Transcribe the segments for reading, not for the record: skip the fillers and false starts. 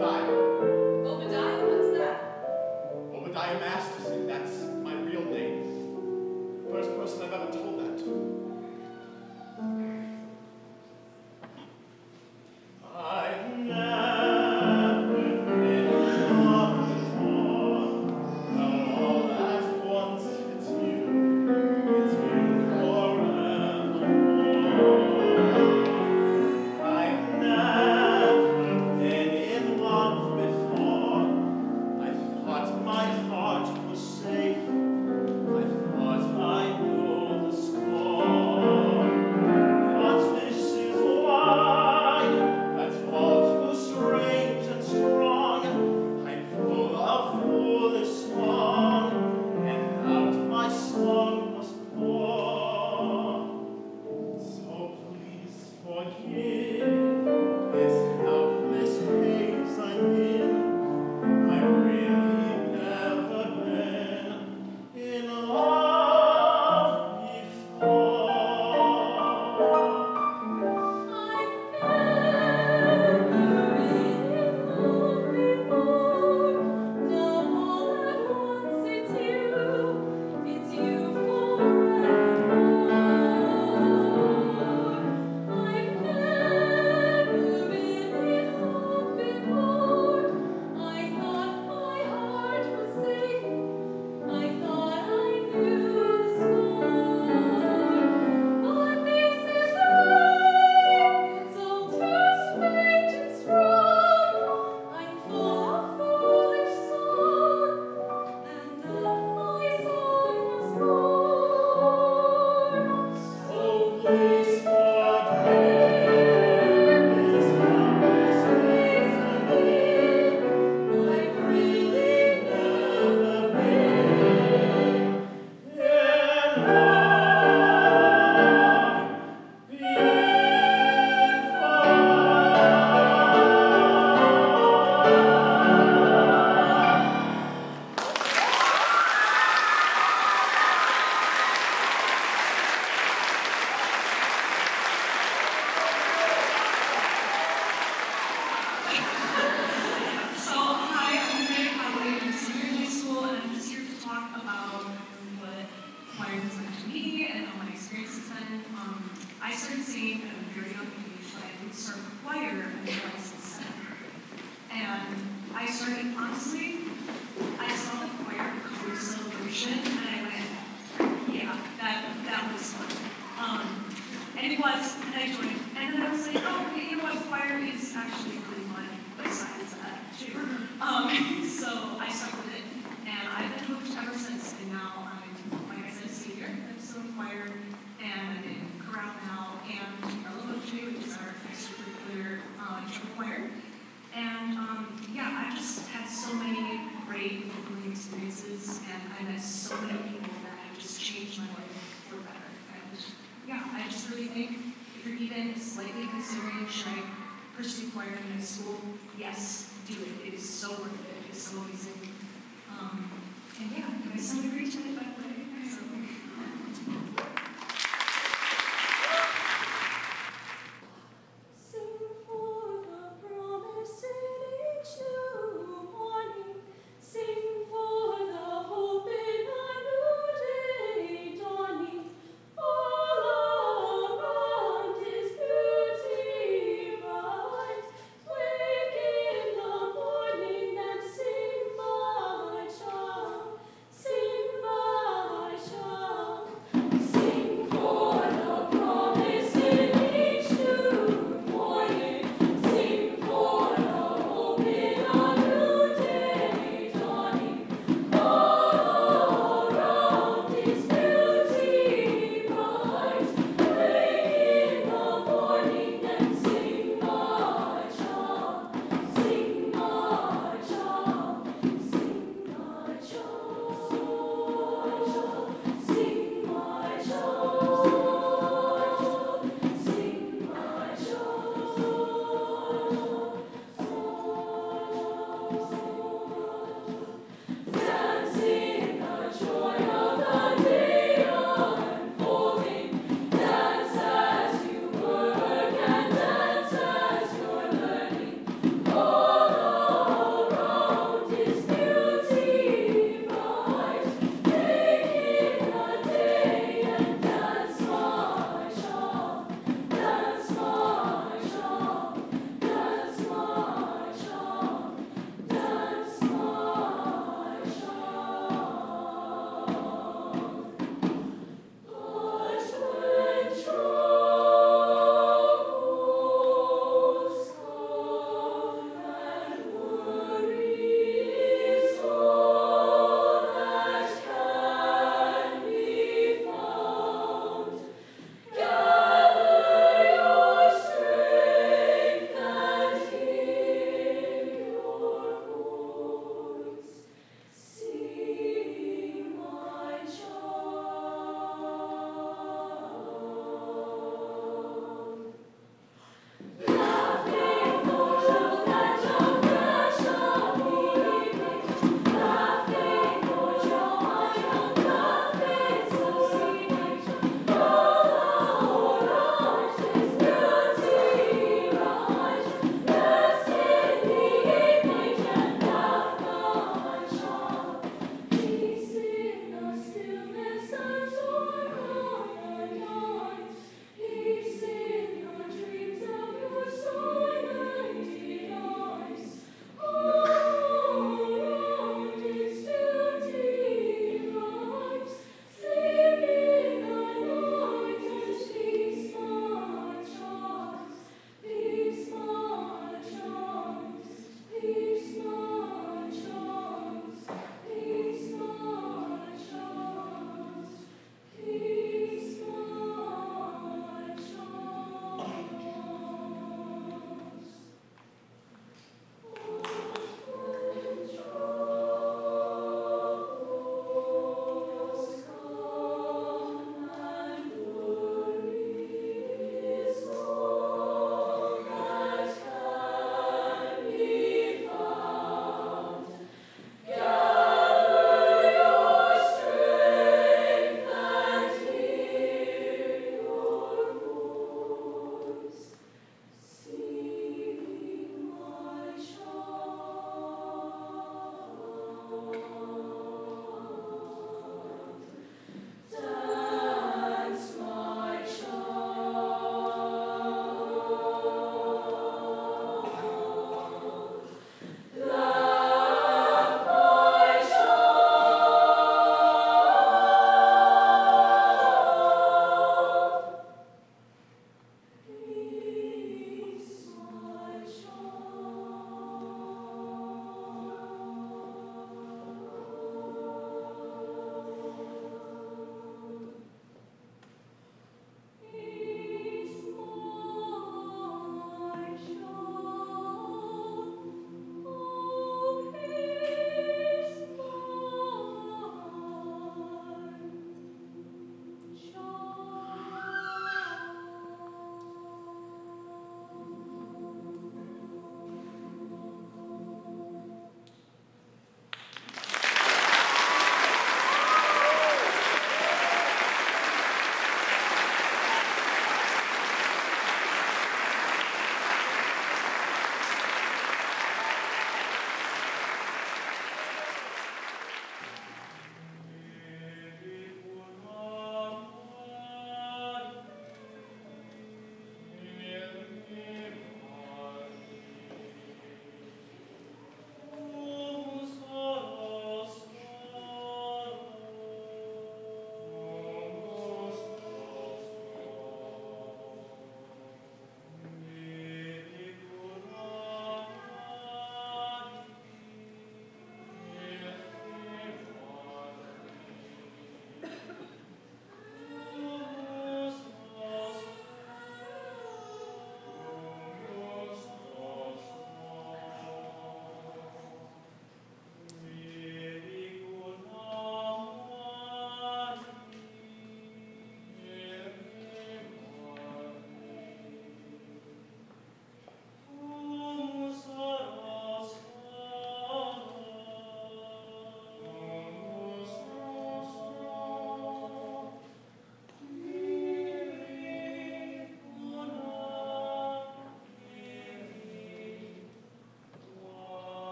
Obadiah. Obadiah, what's that? Obadiah Masterson, that's my real name. First person I've ever told that to. I've never been in love before. Now all at once it's you forevermore. I've never been in love before. I thought my heart was safe. I thought I knew the score. But this is why that's all too strange and strong. I'm full of foolish song, and out my song must pour. So please forgive this helpless haze I'm in. I've really never been in love before. I've never been in love before. Now all at once it's you forevermore. I've never been in love before. I thought my heart was safe. I thought I knew the score. But this is life. It's all too strange and strong. I'm full of foolish song, and out my song must pour. So please forgive this helpless haze I'm in. I've really never been in So, hi, I'm Mary Conway. I'm a senior in high school, and I'm just here to talk about what choir has meant to me and how my experience has been. I started singing at a very young age, but I didn't start choir until I was 7. And I started, honestly, I saw the choir color celebration, and I went, yeah, that was fun. And it was, and I joined. And then I was like, oh, okay, you know what, choir is actually really fun besides that, too. So I stuck with it, and I've been hooked ever since. And now I'm, like I said, a senior. I'm still in choir, and I'm in chorale now, and LFOJ, which is our extracurricular church choir. And yeah, I've just had so many great fulfilling experiences, and I met so many people that have just changed my life for better. And yeah, I just really think if you're even slightly considering should I pursue choir in high school, yes, do it. It is so worth it. It's so amazing. And yeah, you guys sound great tonight, by the way. So. Sing for the promise in each new morning. Sing for the hope in a new day dawning. All around is beauty bright. Wake in the morning and sing my child. Sing my child.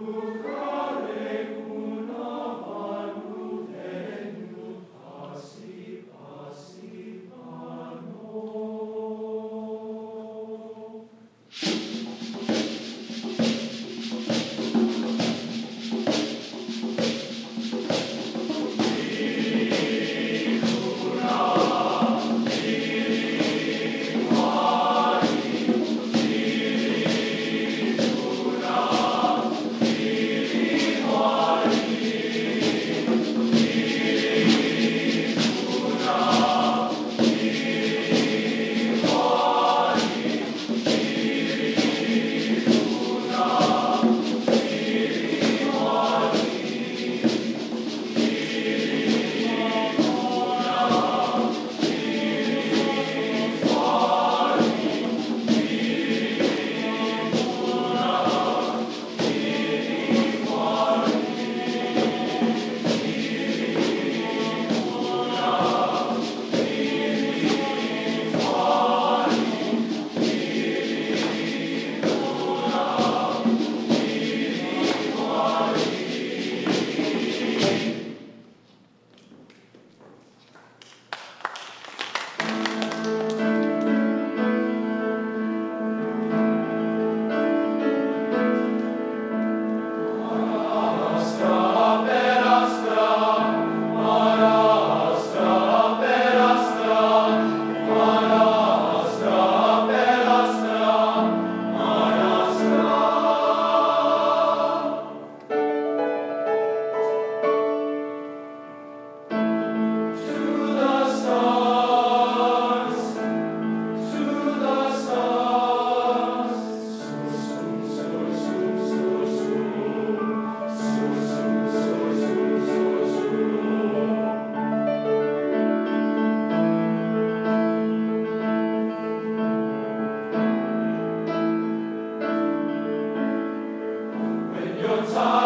Your time.